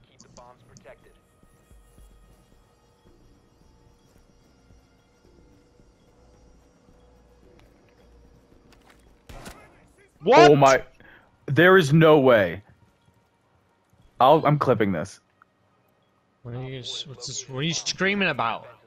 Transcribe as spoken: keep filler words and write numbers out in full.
Keep the bombs protected. What? Oh my! There is no way. I'll, I'm clipping this. What are you? What's this? What are you screaming about?